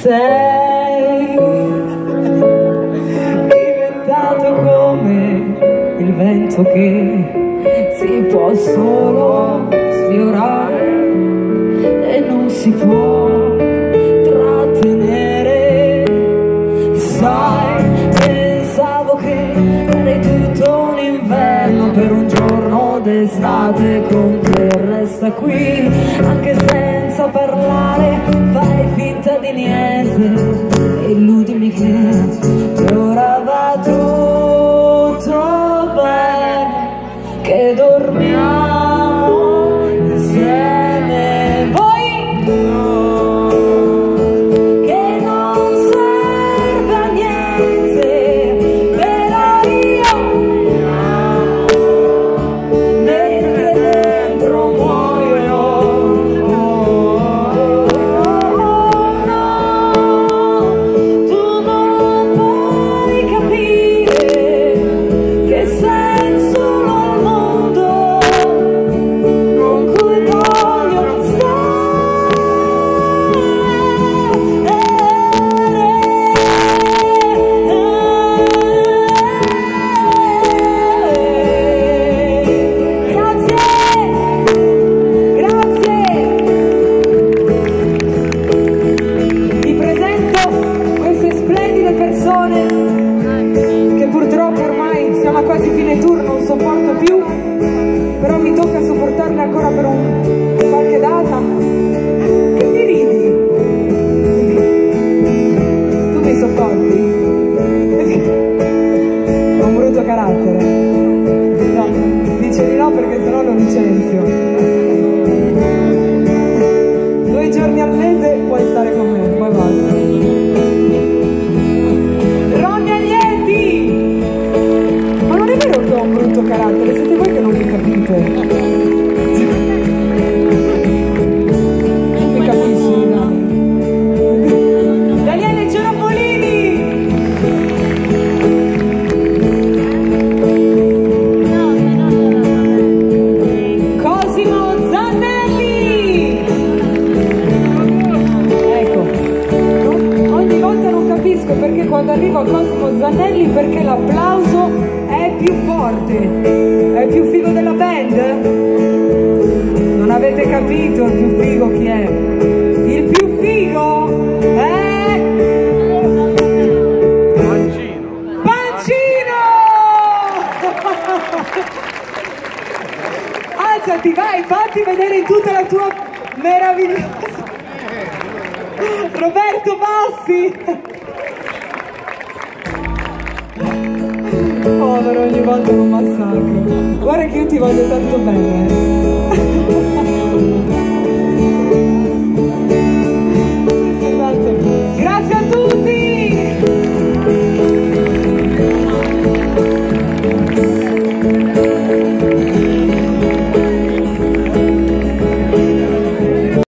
sei diventato come il vento che si può solo sfiorare e non si può trattenere. Sai, pensavo che eri tutto un inverno per un giorno d'estate con te resta qui, anche senza parlare fai finta di niente e illudimi che ora va tutto bene, che dormiamo insieme. Voi no, che non serve a niente, però io mentre dentro muoio. No, tu non puoi capire che senso al mondo con cui voglio Grazie. Vi presento queste splendide persone che purtroppo ormai siamo a quasi fine tour, non sopporto più, però mi tocca sopportarle ancora per qualche data. Che ti ridi? Tu mi sopporti? Ho un brutto carattere. No, dice di no perché sennò lo licenzio. 2 giorni al mese puoi stare con me, poi basta. Ronny Agnelli! Ma non è vero che ho un brutto carattere, siete voi che non mi capite. Mi capisci, no? Daniele Cerofolini! Cosimo Zannelli! Ecco, ogni volta non capisco perché quando arrivo a Cosimo Zannelli perché l'applauso è più forte, è più figo della band? Non avete capito il più figo chi è? Il più figo è Pancino! Alzati, vai, fatti vedere in tutta la tua meravigliosa Roberto Bassi! Povero, ogni volta un massacro. Guarda che io ti voglio tanto bene.